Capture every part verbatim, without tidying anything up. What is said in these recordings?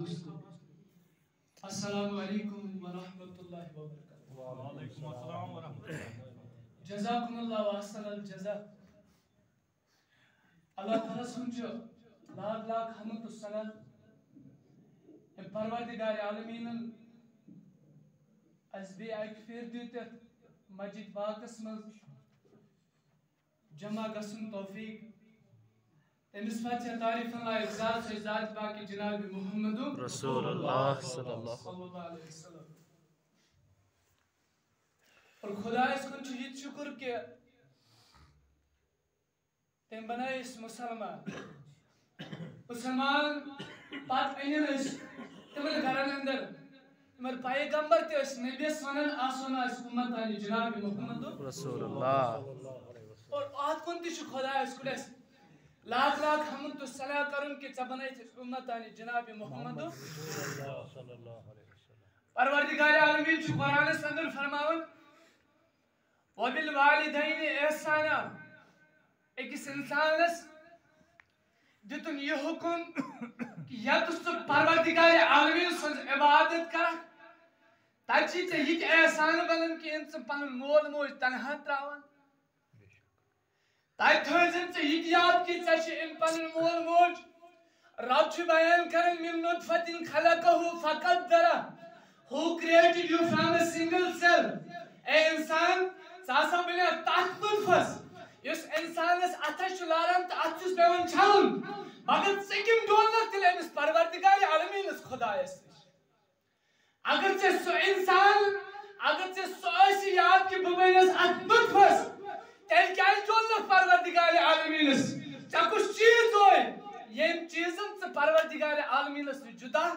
دوستو السلام علیکم ورحمۃ اللہ وبرکاتہ. وعلیکم السلام ورحمۃ اللہ. جزاکم اللہ واحسن الجزا. اللہ تعالیٰ سنچ لاکھ لاکھ حمد و ثنا پروردگار عالمین اس بے اک پھر دیت مسجد پاکس من جمع گژھن توفیق. تمس پتہ تعریف لائق ذات سے ذات پاک جناب محمد رسول اللہ صلی اللہ علیہ وسلم. اور خدا اس کن یہ شکر کہ تم بنائے اس مسلمان مسلمان پات این تمن گھرن اندر تمہر پیغمبر تے اس نبی سنن آسونا اس امت علی جناب محمد رسول اللہ. اور آت کن تی خدا اس کن لاکھ لاکھ حمد و ثنا کرن کہ ژے بنائے امت علی جناب محمد صلی اللہ علیہ وسلم. پروردگار عالمین چھ قرآن اندر فرماون وَبِالْوَالِدَيْنِ احسانا. ایکس انسانس دتن یہ حکم کہ یا تو پروردگار عالمین سن عبادت کر تاچی ژے یہ احسان بنن کہ ان پن مول موج تنہا تراون. تائی تھوزن ژے یہ یاد کہ ژے ان پن مول موج رب چھ بیان کرن من نطفۃ خلقہ فقدرہ. Who created you from a single cell. اے انسان ساسا بنا تات نطفس یس انسانس اتھس لاران تو اتھس پیون چھلن مگر سکم ڈولنک تل امس پروردگار عالمین اس خدایس نش. اگر ژے سو انسان اگر ژے سو ایسی یاد کہ ببینس ات نطفس تیل کیا ڈولنک پروردگار عالمین اس ژے کس چیز ہوئے یم چیزن ژے پروردگار عالمین اس جدا.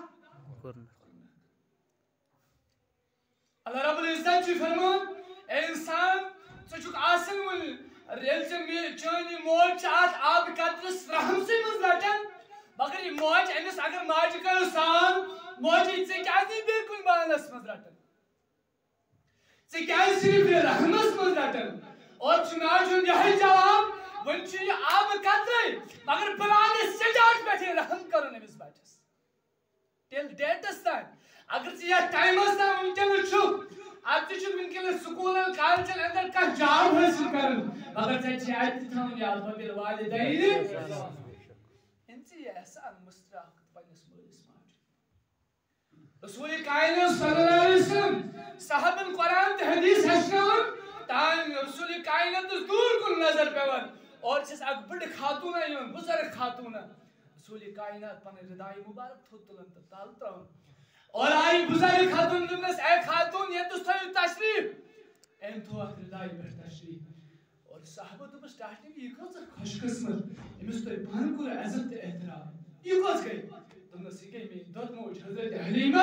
اللہ رب العزت چھ فرمان اے انسان ژٕ چھُکھ آسان وُنہِ ییٚلہِ ژےٚ چٲنۍ موج چھِ اَتھ آبہٕ قطرس رحمسٕے منٛز رٹان مگر یہِ موج أمِس اگر ماجہِ کرو سال موجی ژےٚ کیٛازِ نہٕ بیٚیہِ کُنہِ بانس منٛز رٹان ژےٚ کیٛازِ صرف یہِ رحمس منٛز رٹان. اور چھُ ماجہِ ہُنٛد یِہوٚے جواب وۄنۍ چھُ یہِ آبہٕ قطرے مگر بہٕ لاگہٕ سٹاٹ پٮ۪ٹھٕے رحم کرُن أمِس بچس ٹِل ڈیٹس تام. اگر ژٕ یتھ ٹایمس تام وٕنکیٚنس چھُکھ اتھ چھُ وٕنکیٚنس سکوٗلن کالجن اندر کانٛہہ جاب حٲصِل کران مگر ژےٚ چھِ اتہِ تھاوُن یاد وَبِالوالِدَيْنِ اِن ژٕ یہِ احسان مُشتاق پننِس مٲلِس ماجہِ. رسول کائنات صلی اللہ علیہ وسلم صحابن قرآن تہٕ حدیث ہیٚچھناوان تام رسول کائناتس دوٗر کُن نظر پیوان اور چھس اکھ بٔڑ خاتوٗنا یِوان بُزرگ خاتوٗنا رسول کائنات پنٕنۍ رِدایہِ مُبارک تھوٚد تُلان تہٕ تل تراوان اور آئی بزرگ خاتون دنس اے خاتون یہ تس تھوئی تشریف این تھو اکھ رضائی پہ تشریف اور صحابہ دبس ٹاٹنگ یہ کس خوش قسمت امس تو پان کو عزت احترام یہ کس گئی دنس یہ گئی میں دود موج حضرت حلیمہ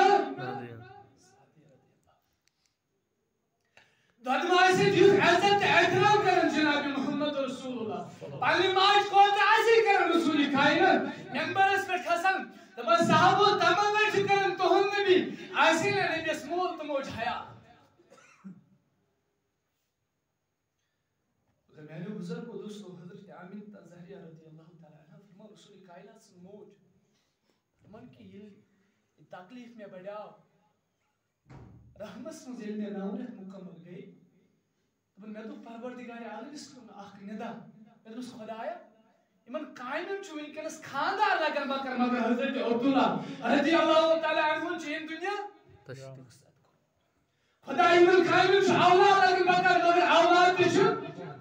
دود موج سے جو عزت احترام کرن جناب محمد رسول اللہ پانی ماج کو تعزی کرن رسول کائنات ممبر اس پر کھسن تمام صحابہ تمنا چھ کرن تہن نبی آسین نبی اس مول تو موج حیا. میرے بزرگ و دوستو حضرت آمینہ زہریہ رضی اللہ تعالی عنہ فرمان رسول کائنات سن موج من کی یہ تکلیف میں بڑھاؤ رحمت من ذیل میں ناورت مکمل گئی تو میں تو پروردگار عالم اس کو اخ ندا میں تو خدایا ایمن قائمن چھو ونکس خاندار لگن بکر مگر حضرت عبداللہ رضی اللہ تعالی عنہ چھ ان دنیا خدا ایمن قائمن چھو اولاد لگن بکر مگر اولاد تہ چھو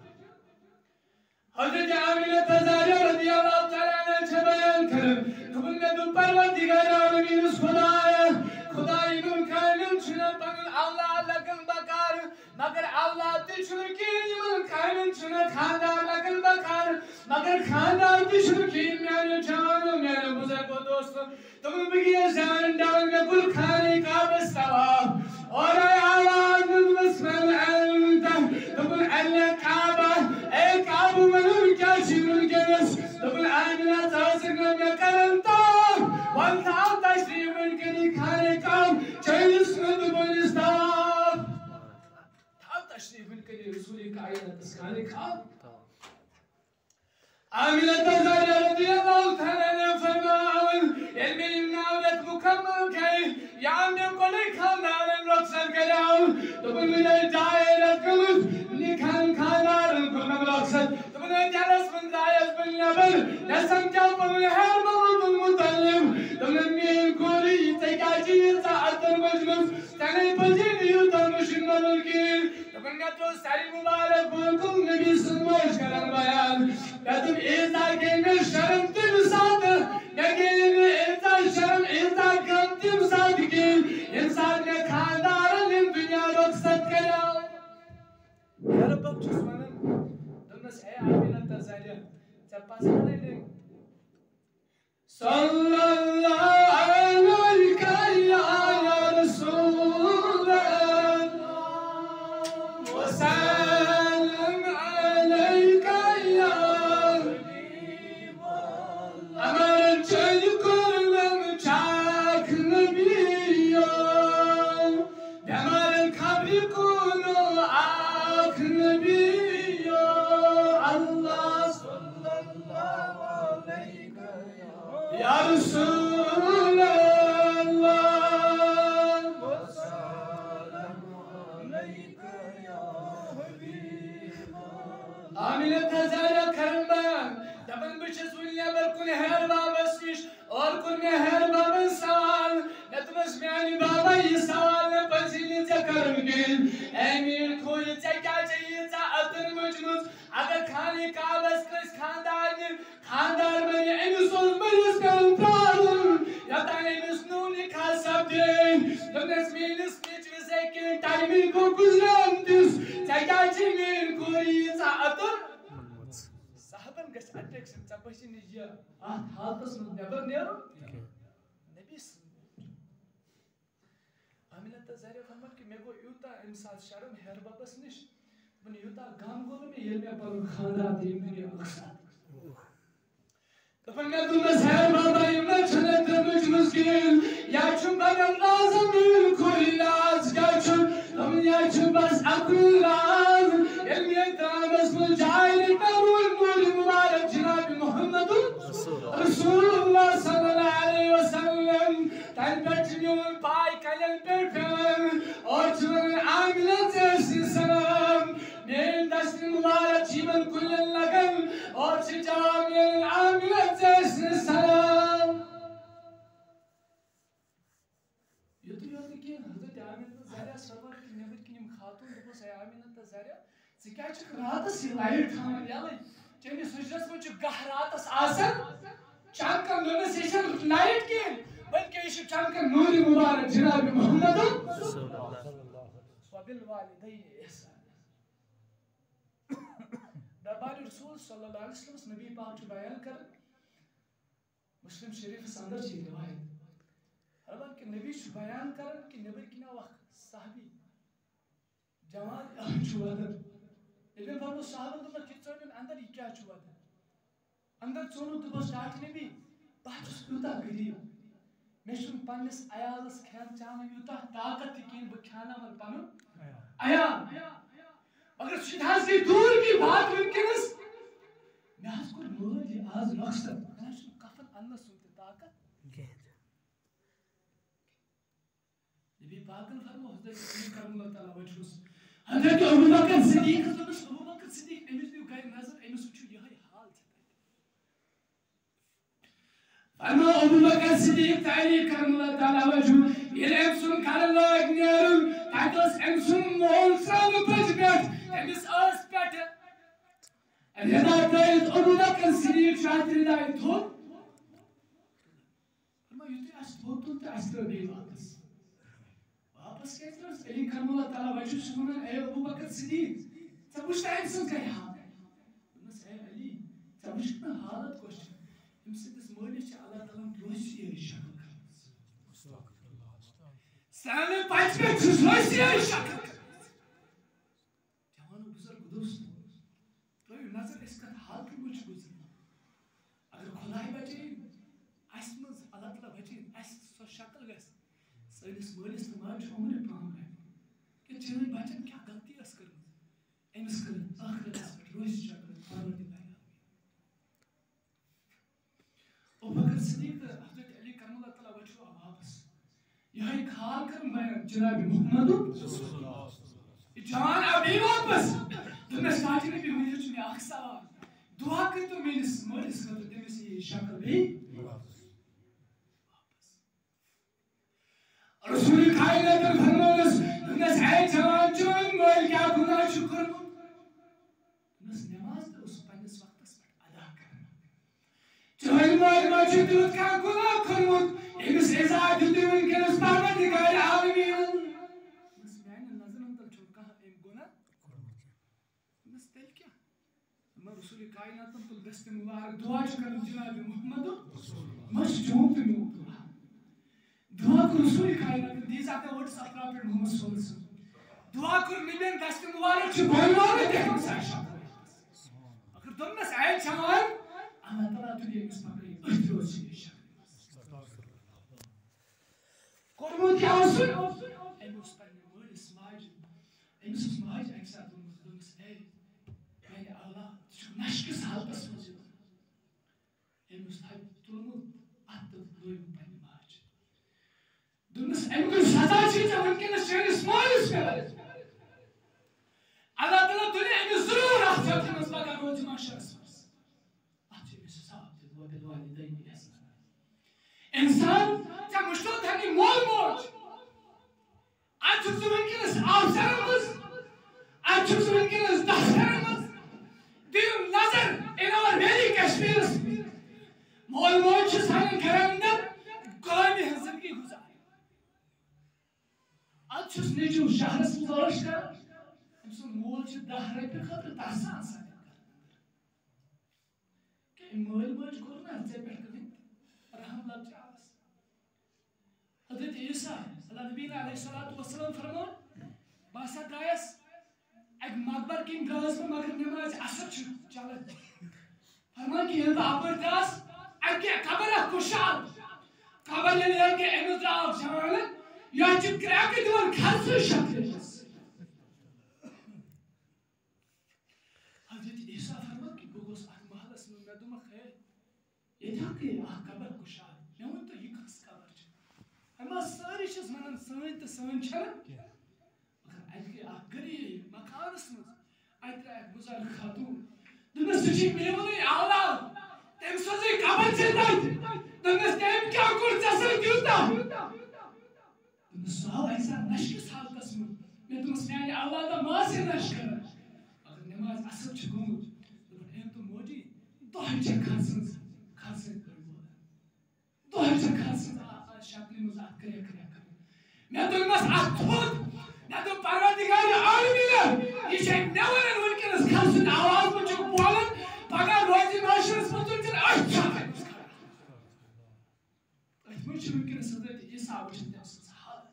حضرت آمینہ زہرا رضی اللہ تعالی عنہ چھ بیان کرن دبن میں تو پروردگار عالمین خدایا خدا ایمن قائمن چھو پنن اولاد لگن بکر مگر اولاد تہ چھو کی ایمن قائمن چھو خاندار لگن بکر مگر خاندار تہ چھو کی میانہ جان میانہ بزرگ و دوست تم بگیا جان ڈال میں گل کھانے کا بسوا اور اے آواز مسلم انت تم اللہ کعبہ اے کعبہ من کیا شنن کے نس تم آمنہ تاسک میں کرنتا وانت تشریف کے کھانے کا چیز میں بنستا تھا تشریف کے رسول کائنات اس کھانے کا آمینہ زہرا رضی اللہ تعالی عنہ فرماون علم ناولت مکمل Dönün min kuri tekacı saatten başımız Tanay pacini yutarmışın olur ki Dönün gatro sari mübarek bulkum nebi sunmuş kalan bayan Yadım izah gelmiş şarım tüm sadı Ne gelini izah şarım izah kım tüm sadı ki İnsan ne kandarın dünya ruhsat kala Ya Rabbim çözmanın Dönmez ey amina tazarya Çapasana edin Sallallahu aleyhi ya Resulallah Ve selam aleyke ya Aman çocuklarım çak nebiyo Demarın kabri kulu ak nebiyo Allah sallallahu aleyke ya Resulallah ve selamu aleyke ya Habiballah Amine tazara karınbayan Dabın bıçı sunya barkun her babasmış Orkun ne her babın saval Netmiş miyani babayı saval Ne pazini tekarım gül Emir kuyu tekacıyı ta atın mücmüz Agar khani kabas kız khandarını Khandar beni en son beni skalın pralım Yatan enis nuni kasab değil Dönes minis niç ve zekin Taymin kokuzlam düz Tekacıyın kuyu ta atın Sahaban gas attraction Çapaşı nice Ah haltasınız never nero Nebis Aminat da zahir farmak ki Mego yuta imsal şarım her babas niş Bunu yuta gam golu me yelme parun khanda deyim dünya aksat Dafan meldumaz her babayım ne çanettirmiş müskil Yaşım benim lazım bir kuylaz Yaşım Dafan yaşım bas akıl lazım Elmiyet ramaz mı cahillik merul nuri mübarek Cenab-ı Muhammedun Resulullah sallallahu aleyhi ve sellem Talbetmiyor pay kalem perpem Orçuların amilet etsin selam Merin dashtin mübarek cimen kullen lagan Orçu camiyenin amilet etsin selam Yutuyordu ki Hazreti Aminat'ın Zahra sabah ki nebet kinim khatun dubu say Aminat'ın Zahra Zikâçık rahatı silayır tamam yalı Çünkü suçlas mı çünkü gahratas asan Çankan nöne seçen layık ki Belki işi çankan nuri mübarek Cenab-ı Muhammed'ın Vabil valideyni ihsan Darbari Resul sallallahu aleyhi ve sellem Nebi Pak'ı bayan kar Müslim Şerif sandar çi rivayet Araban ki Nebi şu bayan kar ki Nebi kina vakt sahabi Cemal çuvadır Nebi Pak'ı sahabın da kitsoyun andar ikya çuvadır Andar çonu tu bas start Nebi Bahçus yuta giriyor Meşhum pannis ayağız khan çanı yuta takat dikin bu khana man panu Ayağı Agar şidhaz ki dur ki baat mümkünüz Naz kur nurul ji az maksad Meşhum kafan anna sunte takat Nebi Pak'ın farmı Hazreti Karamullah Teala vecihus Hazreti Ebu Bakr Siddiq Hazreti Ebu Bakr Siddiq Nebi diyor gayr nazar en suçu yahay hal Farma Ebu Bakr Siddiq Teala Karamullah Teala vecihus Il emsun karallah gniyarum Tatos emsun moğolsam pajgat Temis ağız perte Al-Hedayet Ebu Bakr Siddiq şahitleri dair top Farma yutu aç toptun te aslı değil vapas Vapas getiriyoruz Elin Karamullah Teala vecihus Şunun ey Ebu Bakr Siddiq Tabuşta emsun kayha Bunus ey Ali Tabuşta halat koştu Imsidis mölişçe Allah Teala'nın Rusya'yı şakıl kılmaz Senin paçme tüz Rusya'yı şakıl kılmaz Cavanı güzel gudursun Böyle nazar eskat halkı güç güzel Agar kolay bacayın Asmız Allah Teala bacayın As so şakıl gaz Sayınız mölişçe maç umri paham Ki çenin bacayın kya galti as kırmız Emis kırın Ahret asmet Rusya şakıl Parvati Ebu Bakr Siddiq da Hazreti Ali Karamullah Teala vecihü vapas Yahay khal karım bayan Cenab-ı Muhammed'un Can abi vapas Dünne saatine bir meclis mi aksa var Dua kırdı melis Melis kırdı demesi şakal bey رسول کائنات فرمانس دنس اے جوان چون مول کیا گناہ شکر دنس نماز تو اس پنس وقت اس پر ادا کرنا چون مول مجھے درود کا گناہ کرمت امس ازاد دیون کنس پروردگار عالمین دنس میان نظر اندر چھو کہا ام گناہ دنس تیل کیا رسول کائنات تل دست مبارک دعا کر جناب محمد مش جھوم پہ دعا دعا کر رسول کائنات دیز آتے ورڈز اپنا پہ محمد صلی اللہ علیہ وسلم دعا کر نبین دست مبارک چھ بھولوان دیکھن ساشا اگر تم نس آئے چوان اللہ تعالیٰ تجھے اس پکڑی اجر و سیشا قرمون کیا حسن ایموس پر نمول اسماج ایموس اسماج ایکسا دنس اے میرے اللہ نشکس حالتس مزید ایموس تھا تلمود اتت دویم پنی ماج دنس ایمکن سزا چیزا ونکنس چینس مالس پر اللہ تعالیٰ دنیا ایمی ضرور آتی اپنس بگا روز معاشرس مرس آتی ایمی سزاب دید و بالوالی دینی ایسا انسان چا مشتوت ہنی مول موج آج چھو ونکنس آفسر مز آج چھو ونکنس دہسر مز دیم نظر in our very Kashmir مول موج چھو سانی گھرندر غلامی زندگی گزار آج چھو نیچو شہرس مزارش کر امسون مول چھو دہ رپی خطر تحسان سانی کہ مول موج کرنا زی پیٹ کدی رحم لب چاہس حضرت عیسیٰ اللہ نبینا علیہ السلام فرمان باسا درائیس ایک مقبر کی دراز میں مگر نماز اثر چھو چلت فرمان کی یہ بابر دراز ایک قبر کشال قبر لینے ہے کہ اینو دراز جمعالا یا چپ کریاکی دوان خلصو شکل جس حضرت عیسیٰ فرمان کی بگوس آن محل اسم میں دوما خیر یہ تھا کہ آہ قبر کشال میں ہوں تو یہ کس قبر چھو اما ساری چیز منن سائن تو سائن چھلا مگر ایک آہ غریب مکان اسمز ایک ایک بزرگ خاتون دنس سچی میولی اولاد تم سوزی قبر چلتا دنس تم کیا کر چسل کیوتا دنس سوال ایسا نشک سال قسم میں دنس میانی اولادا ماں سے نشک کرن اگر نماز اصل چکوں دن ایم تو موجی دو ہمچہ خانسنز خانسن کر بولا دو ہمچہ خانسنز شکلی مزاد کریا کریا کریا میں دنس اتھوت میں تو پروردگار عالمین یہ چھے نیورن ونکنس خانسن آواز میں چک بولن پگا روزی معاشرس مطلب چل اچھا ہے اچھ مجھے ونکنس حضرت عیسیٰ وچھن تیسنس حالت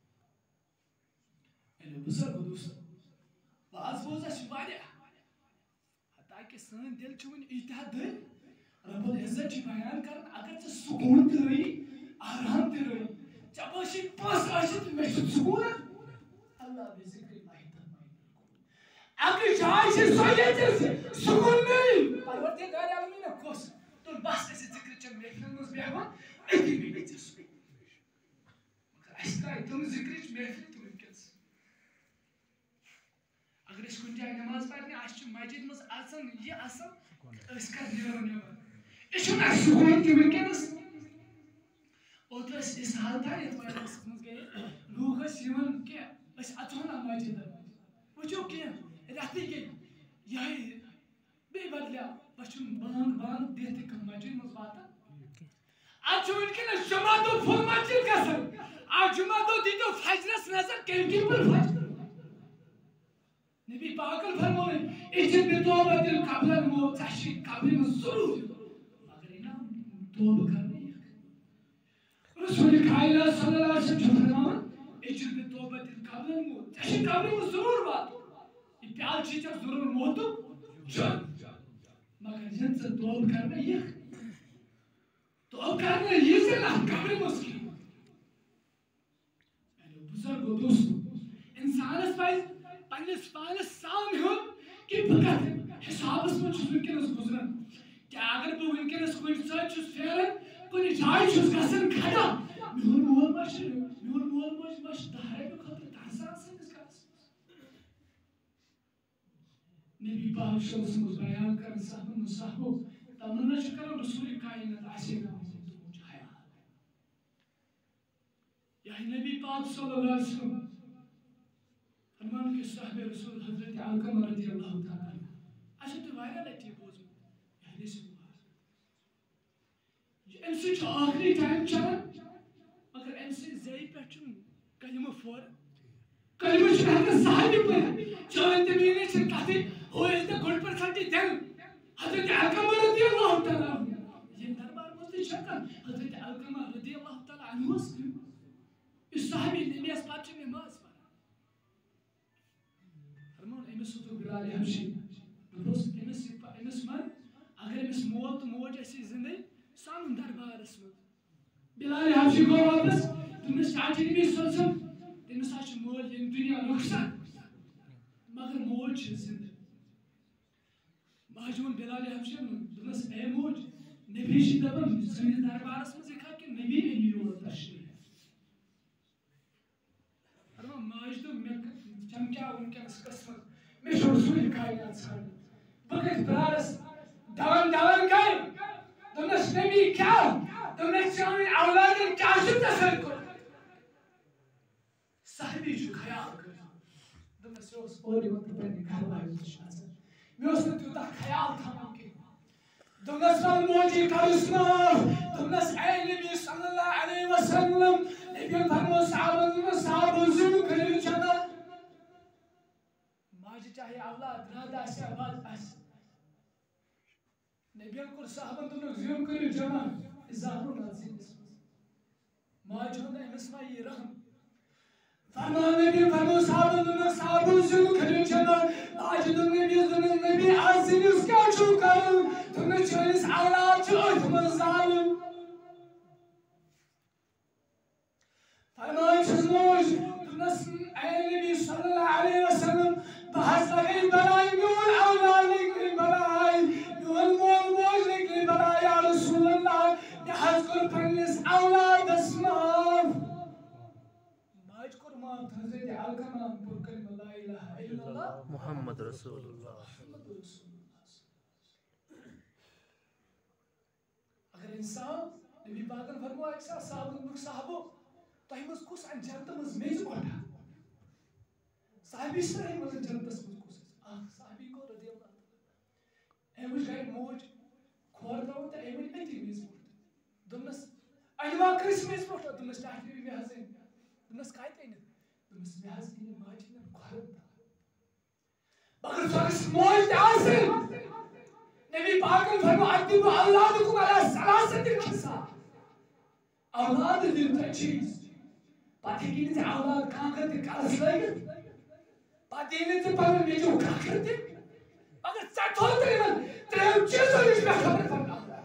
یعنی بزرگ دوست باز بوزا شباریہ حتیٰ کہ سن دل چھوین اجتہاد دل رب العزت چھ بیان کرن اگر چھ سکون تی رہی آرام تی رہی چباشی پاس آشت میں چھت سکون اللہ بے ذکر اللہ تنمائی اگر جائے سے سوئے جیسے سکون نہیں پروردگار عالمین کس تل بس ایسے ذکر چن محفل مز بیہوان ایتی بھی بیچے سکون مگر ایسا ہے تم ذکر چن محفل تو انکس اگر اس کن جائے نماز پڑھنے آج چن مسجد مز آسان یہ آسان اس کا نیرون نیرون اس چن ایسا سکون تو انکس اوتر اس حال تھا یہ تو ایسا سکون گئے لوگ اس یمن کیا اس اتونا مسجد وچو کیا رہتی گئی یہی بے بدلیا بچن بانگ بانگ دیتے کم مسجد مز باتا آج جو انکن جمعہ تو فل مسجد کا سر آج جمعہ تو دی تو فجرس نظر کیونکہ پر فجر نبی پاکل فرموئے اجن بے توبہ دل قبل الموت تحشید قبل میں ضرور مگر اینا توبہ کرنے رسول کائلہ صلی اللہ علیہ وسلم فرموئے اجن بے توبہ دل قبل الموت تحشید قبل میں ضرور بات یہ پیال چیزیں ضرور موتو جن مگر جن سے توب کرنا یہ توب کرنا یہ سے نہ قبر مسکی بزرگ و دوستو انسان اس پائز پنیس پانس سام ہوں کہ بکر حساب اس میں چھوز ونکنس گزرن کیا اگر وہ ونکنس کوئی ساتھ چھوز فیرن کوئی جائے چھوز گسن کھڑا میون مول مش میون مول مش مش دہرے پہ خطر تحسان سے اس کا نبی پاک صلی اللہ علیہ وسلم بیان کر صاحب صاحب تمنا شکر رسول کائنات عاشق یا نبی پاک صلی اللہ علیہ وسلم فرمان کے صاحب رسول حضرت علقمہ رضی اللہ تعالیٰ اچھا تو وائرہ لیتی ہے بوزم یہ حدیث مبارک ام سے جو آخری ٹائم چلان مگر ام سے زی پہچن کلمہ فور کلمہ شہر صاحبی پر چون تمینی چھن کہتے who is the good person then حضرت علقمہ رضی اللہ تعالیٰ یہ دربار مجھتے شکل حضرت علقمہ رضی اللہ تعالیٰ عنہ وسلم اس صاحبی نبی اس پاچے نماز پڑھا فرمان امس تو بلال حبشی دوست امس امس من اگر امس مول تو موج ایسی زندگی سان دربار اسم بلال حبشی کو واپس تمس چاچی نبی صلی اللہ علیہ وسلم تمس آج مول یم دنیا رخصت مگر موج زندگی ماجون بلال حبشی تمس اے موج نبی شی دبن سن دربار اسم زکھا کہ نبی نے یور تشریف ماج تو میں چمکیا ونکس قسمت میں رسول کائنات سان بغت برارس دان دان گئی تمس نبی کیا تمس چون اولادن کیا چھ تصور کر صاحبی جو خیال کر تمس اس اوری وقت پنی گھر والی شاز میں اس تو تا خیال تھا کہ تمس موجی کرسنا تمس اے نبی صلی اللہ علیہ وسلم نبی فرمو صحابہ صحابہ ظلم کرو چنا ماج چاہے اولاد رادا سے آواز اس نبی کو صحابہ تو ظلم کرو جمع ظاہر نازل ماج ہوں امس ما یہ رحم فرمو نبی فرمو صحابہ صحابہ ظلم کرو چنا ماج تو نبی ظلم نبی عظیم اس کا چھو کرو تم چویس اولاد چھو تم ظالم فرمان چزموش تمس اے نبی صلی اللہ علیہ وسلم بحث لگئی بلائی میون اولاد لگئی بلائی میون مول موج لگئی بلائی یا رسول اللہ بحث کر پنیس اولاد اسمام ماج کر مات حضرت علقمہ پر کلمہ لا الہ الا اللہ محمد رسول اللہ محمد رسول اللہ اگر انسان نبی پاکن فرمو اکسا صحابہ صحابہ تۄہہِ منٛز کُس اَمہِ جنتہٕ منٛز میٚژ گۄڈا صحابی سٲری منٛز جنتس منٛز کُس اکھ صحابی گوٚو رضی اللہ تعالیٰ أمۍ وٕچھ گرِ موج کھۄر ترٛاوان تہٕ أمۍ ؤنۍ أتی میٚژ برٛونٛٹھ دوٚپنس أنوا کٲنٛسہِ میٚژ برٛونٛٹھ دوٚپنس ٹاٹھۍ مےٚ حظ أنۍ دوٚپنس کتہِ أنِتھ دوٚپنس مےٚ حظ أنۍ ماجہِ ہٕنٛدٮ۪ن کھۄرن مگر سۄ گٔژھ موج تہِ آسٕنۍ نبی پاکن فرمو ادِبُ اولادکم علی ثلاثة خصال اولاد دِنۍ ترٛےٚ چیٖز پتہ ہیٚکی نہٕ ژےٚ اولاد کانٛگر تہِ کلس لٲگِتھ پتہٕ یی نہٕ ژےٚ پنُن نیٚچوٗ کاکر تہِ مگر ژےٚ تھوٚوتھ یِمن ترٛیٚیو چیٖزو نِش مےٚ خبر پتہٕ اولاد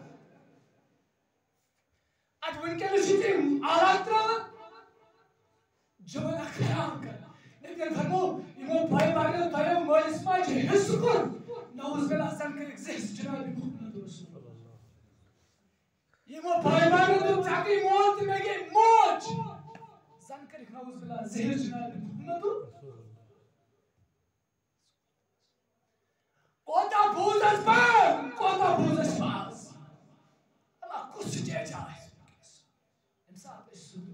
ادٕ وٕنکٮ۪نس چھِ تِم اولاد ترٛاوان جوان اکھ خیال کر نبی فرمو یِمو بھاے بارنیو دۄیو مٲلِس ماجہِ حِصہٕ کوٚر نعوذ باللہ زن کٔرِکھ زٕ حِصہٕ جناب محمد رسول اللہ یِمو بھاے بارنیو دوٚپ ژےٚ گٔے مول تہٕ مےٚ گٔے موج زن کٔرِکھ نعوذ باللہ زٕ حِصہٕ جناب محمد کوتاہ بوٗزس بہٕ کوتاہ بوٗزس باز اللہ کُس سِٹیج آسہِ اَمہِ ساتہٕ ٲسۍ سُہ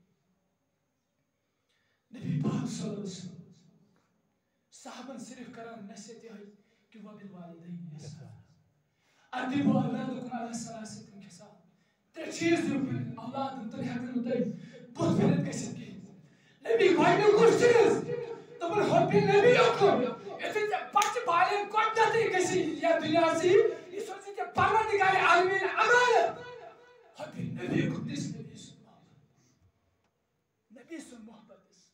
نبی پاک صلی اللہ علیہ وسلم صحابن صرف کران نصیحت یہے کہ وبالوالدین احسانا ادبوا اولادکم علی ثلاثة خصال ترٛےٚ چیٖز دِیِو پنٕنٮ۪ن اولادن تیٚلہِ ہٮ۪کن نہٕ تُہۍ بُتھ پھِرِتھ گٔژھِتھ کِہیٖنۍ نبی گۄڈنیُک کُس چیٖز دوٚپُن حُبِ نبی یکُم یُتھُے ژےٚ بچہِ بالٮ۪ن گۄڈنٮ۪تھٕے گژھِ یتھ دُنیاہس یہِ یہِ سوزِ ژےٚ پروردگارِ عالمیٖن امانت حُبِ نبی یکُم دِس نبی سُنٛد محبت نبی سُنٛد محبت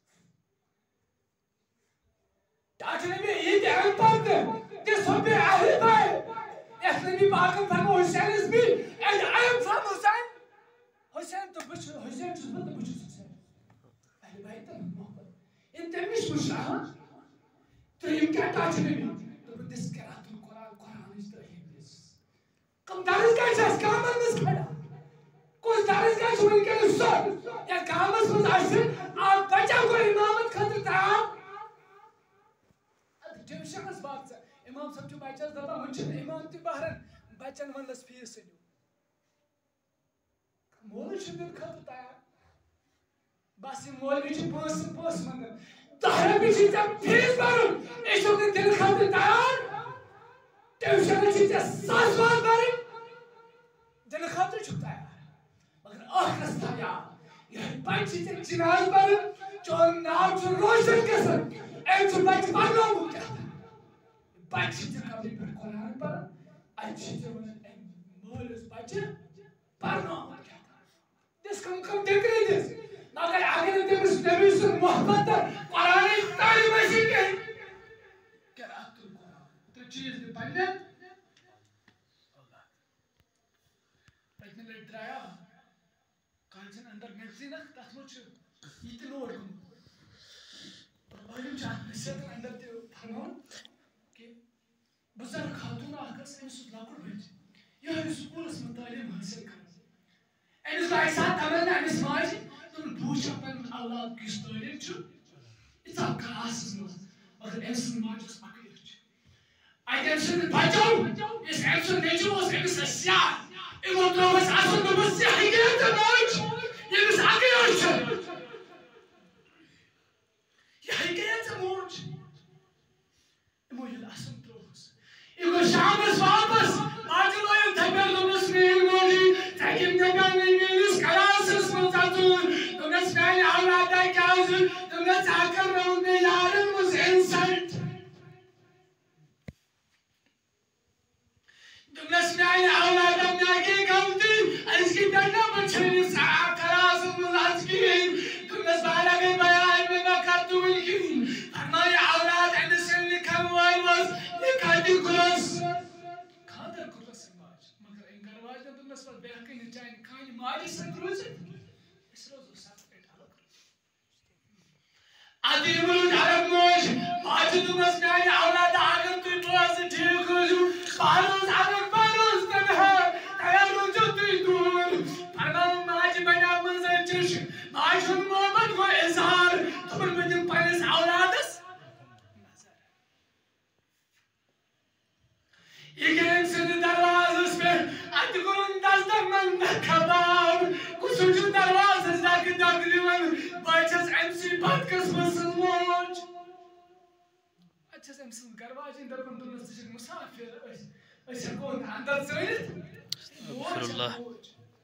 تاکہ نبی عید اہم پرد دس حبی اہل بائی اس نبی پاکم فرمو حسین اس بھی and I am from حسین حسین تو بچ حسین چیز بند بچ حسین اہل بائی تو محبت ان تمیش مشاہاں تو ان کیا تاچ نبی تو بدس کرات القرآن قرآن اس ترہیم دس کم دارس کا چاس کامل مز کھڑا کچھ دارس کا چھو ان کے لسر یا کامل مز آئیسن آپ بچہ کو امامت خطر تاہم ٹیوشنس بات سے امام صاحب چھُ بچس دپان وۄنۍ چھُنہٕ امام تہِ بہران بچن وننس فیس ژھٕنِو مول چھُ دِنہٕ خٲطرٕ تیار بس یہ مولوی چھ پوس پوس منگن دہرہ پیچھے جب فیس بارن ایشو نے دل خاطر تیار ٹیوشن چھ ساس بار بارن دل خاطر چھو تیار مگر آخر تیار یہ بچی چھ جناز بارن چون نام چھ روشن کسن ایم چھ بچ پڑھنا مکتا بچی چھ کبھی پر قرآن بارن اچھی چھ ونن ایم مولوس بچی پڑھنا مکتا دس کم کم دیکھ رہی دس مگر اگر تمس نبی سن محبت قرآن تعلیم اسی کے قرأت القرآن تو چیز بھی پڑھنے پتنے لڑ درایا کالجن اندر میگزین اخ تاتھ مو چھ یہ لوڈ کم معلوم چاہت نصیحت اندر تے فرمان کہ بزرگ خاتون آکس امس لاکڑ بچ یہ سکولس میں تعلیم حاصل کر امس بائی ساتھ تمنا امس ماجی تم بوچھا پن اللہ کس تعلیم چھو اتنا کلاس مز مگر امس ماجس اکیر چھ اگر امس بچو اس امس نیچو اس امس سیاح امو تروس اصل نمس سیاحی گئے تھا موج امس اکیر چھ یہی گئے تھا موج امو یل اصل تروس امو شامس واپس ماجل ویم تھپر نمس میل موجی تاکیم نگان میلیس کلاسس مزاتون تمس میل اولادا کیازن تمس آکر رون میں یارن مز انسلٹ تمس میل اولادا میاکی گلتی اس کی دنیا بچھنی سا کلاسس مز کی تمس بالا گئی بیان میں نہ کرتو الگین فرمائی اولاد انسل لکھن وائی مز لکھاتی کلس خاطر کلس ماج مگر انگر واج نہ تمس پر بیاکی نچائن کھانی ماجی سنت روزت اس روز اس ساتھ پیٹ حلق عدیم روز حلق موش ماجی تمس میانی اولاد آگر توی بواز ٹھیک روزو پاروز آگر پاروز تنہا تیار روزو توی دور فرمان ماجی بنا منظر چش ماج ہن محبت کو اظہار تمن بدن پانیس اولادس یہ گیم سن دروازس پہ ات گرن دستک من کباب کسوچو دروازس دک دک دیون بچس امسی بد قسمت سن موج اچھا امسی گرواجن دپن دنس تشک مسافر اس ہکون اندر ژٲنِتھ موج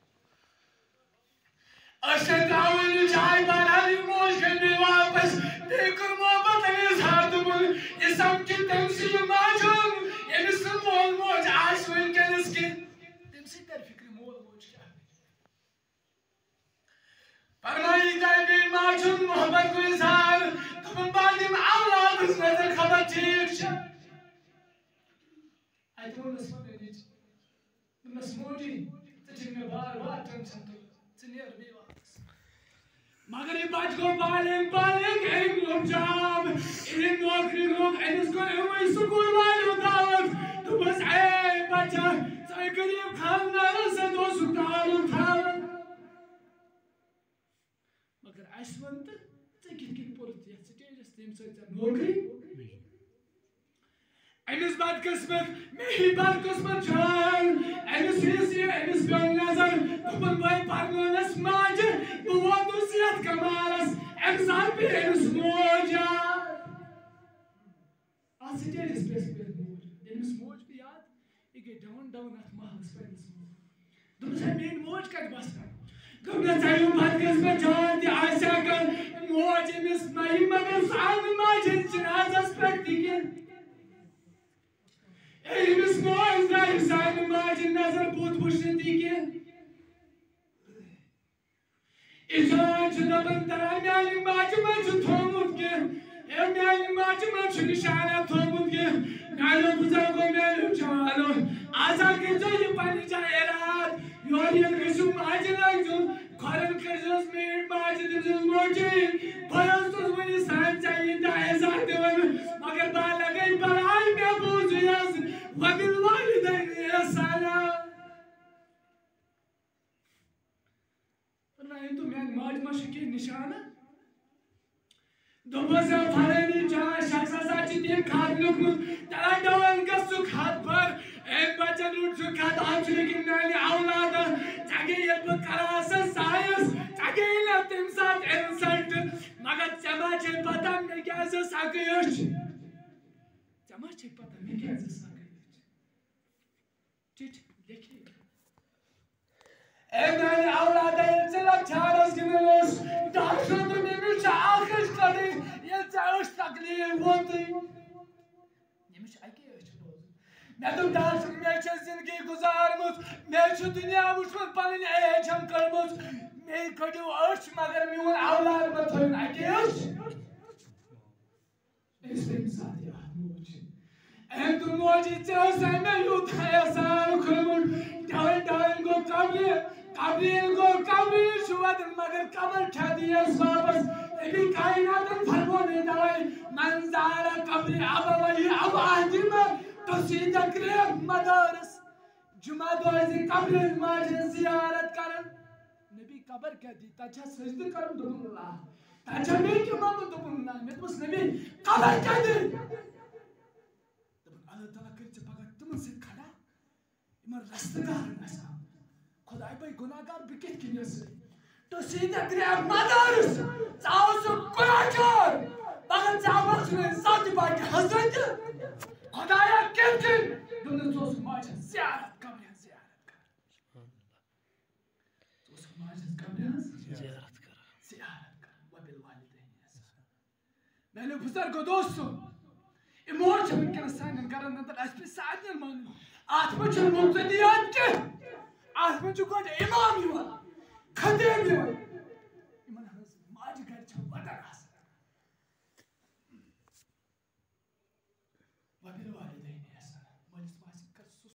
اشن داون چائے بارانی موج گئی بے واپس دیکھر محبت اظہار دبن یہ سمجھ تمسی ماجن یمس مول موج آس ونکس کی تمسی تر فکر مول موج کیا فرمائی جائے بے ماجن محبت کو اظہار تمن بعدم اولاد اس نظر خبر ٹھیک چھ ایتو نسبت نیچ نس موجی تجھے میں بار بار ٹینشن تو چنیر بھی واپس مگر یہ بچ کو بالنگ بالنگ ایک لوگ جاب انہیں نوکری لوگ انس کو اموی سکول والے دعوت تو بس اے بچہ سائے قریب خاندان سے دو سکتال اٹھان مگر ایسونت تے کت کت پورت یہ سٹیجس تیم سے نوکری امس بد قسمت میں ہی بد قسمت چھان امس حصی امس پیون نظر دپن بائی پرنس ماجہ بہ ووتس یتھ کمالس امس آو پہ امس موج یاد ات سٹیجس پہ پہ امس موج پہ یاد یہ گئی ڈاؤن ڈاؤن ات محلس پنس موج دپس ہے میری موج کت بسان دپس ژےٚ بد قسمت چھان تہ آسیا کر موج امس نئی مگر سان ماجہ جنازس پہ تہ کینٛہہ امس موج درائے سانہ ماجہ نظر بُتھ وٕچھنہٕ تہ کینٛہہ انسان چھ دپان ترا میانہ ماجہ من چھ تھومت کینٛہہ اے میانہ ماجہ من چھ نشانہ تھومت کینٛہہ میانیو بزرگو میانیو جوانو آزا کٔرزیو یہ پننہِ جایہِ اراد یور ییٚلہِ گٔژھِو ماجہِ لٲگزیو کھۄرن کٔرزیوس میٖٹھ ماجہِ دِژٕس موجی بہٕ اوسُس وٕنہِ سان ژےٚ ییٖتیاہ عزت دِوان مگر بہٕ لگے بلاے مےٚ بوٗزٕے حظ وبالوالدین احسانا فرمایا تو میانہِ ماجہِ ما چھُ کینٛہہ نشانہ دوٚپُس فلٲنی جاے شخص ہسا چھُ تٔمۍ خط لیوٗکھمُت ترا ڈاوُن گژھ سُہ خط پر أمۍ بچن روٚٹ سُہ خط اتھ چھُ لیکِن میانہِ اولادٕ ژےٚ گٔے ییٚلہِ بہٕ کلاسس ژایس ژےٚ گٔے نہٕ تمہِ ساتہٕ انسلٹ چھے پتا میں کیسے ساکیوش جمع چھے پتا میں کیسے ساکیوش چیٹ دیکھیں اے میں اولاد ہے چلا چارس گنوس ڈاکٹر تو نمیش آخش کری یہ چاوش تکلیف ہوتی نمیش آئی میں تو ڈاکٹر میں چھے زندگی گزارمت میں چھے دنیا وچھمت پنن ایج ہم کرمت میں کڑیو اچھ مگر میون اولاد میں تھوین آئی اچھ اس میں ساتھ یاد موج اہم تو موجی چاہسا میں یوت ہے سان کرمت ڈاوین ڈاوین گو قبلی قبلیل گو قبلیل شوادن مگر قبر کھا دیا اس واپس نبی کائناتن فرمونے دوائی منظارہ قبری ابا وحی اب آدھی میں تسیدہ گریب مدارس جمعہ دوازی قبر ماجر زیارت کرن نبی قبر کیا دی تاچھا سجد کرن دبن اللہ تاچھا میں کیا مانگو دبن اللہ میں تو اس نبی قبر کیا دی دبن اللہ تعالیٰ کرچے پاکا تمن سے کھڑا امر رستگار نسا خدای بھائی گناہگار بکت کی نیسے تسیدہ گریب مدارس چاہو سو گناہگار بغن چاہو وقت میں ذاتی باقی حضرت خدایا کم کن دونوں دوست ماجر زیارت قبریاں زیارت کر دوست ماجر قبریاں زیارت کر زیارت کر وبالوالدین احسانا میں نے بزرگ دوستو امور چھو ممکن سانن کرن اندر اس پہ ساعدن مانو آت میں چھو مقتدیان کے آت میں چھو گوڑ امام یوا خدیم یوا ایمان حضر ماجر گر چھو ودر آسا وبالوالدین